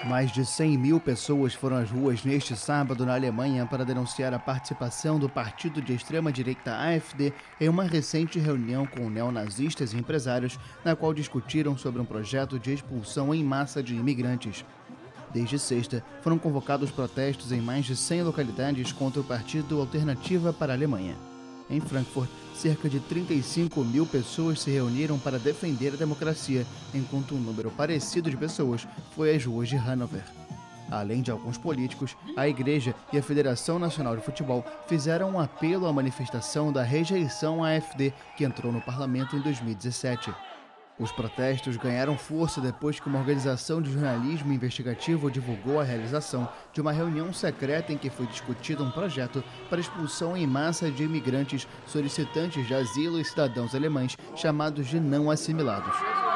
Mais de 100 mil pessoas foram às ruas neste sábado na Alemanha para denunciar a participação do partido de extrema-direita AfD em uma recente reunião com neonazistas e empresários, na qual discutiram sobre um projeto de expulsão em massa de imigrantes. Desde sexta, foram convocados protestos em mais de 100 localidades contra o partido Alternativa para a Alemanha. Em Frankfurt, cerca de 35 mil pessoas se reuniram para defender a democracia, enquanto um número parecido de pessoas foi às ruas de Hannover. Além de alguns políticos, a Igreja e a Federação Nacional de Futebol fizeram um apelo à manifestação da rejeição à AfD, que entrou no parlamento em 2017. Os protestos ganharam força depois que uma organização de jornalismo investigativo divulgou a realização de uma reunião secreta em que foi discutido um projeto para expulsão em massa de imigrantes solicitantes de asilo e cidadãos alemães chamados de não assimilados.